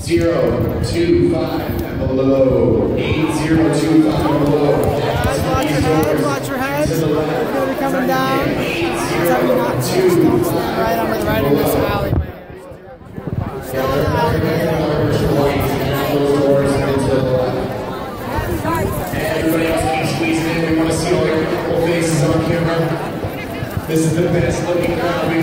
8025 and below. 8025 and below. Watch your head. It's going to be coming down. Except you're not just don't stand right on the right in this alleyway. Still in the alleyway. Everybody else keep squeezing in. We want to see all your beautiful faces on camera. This is the best looking crowd.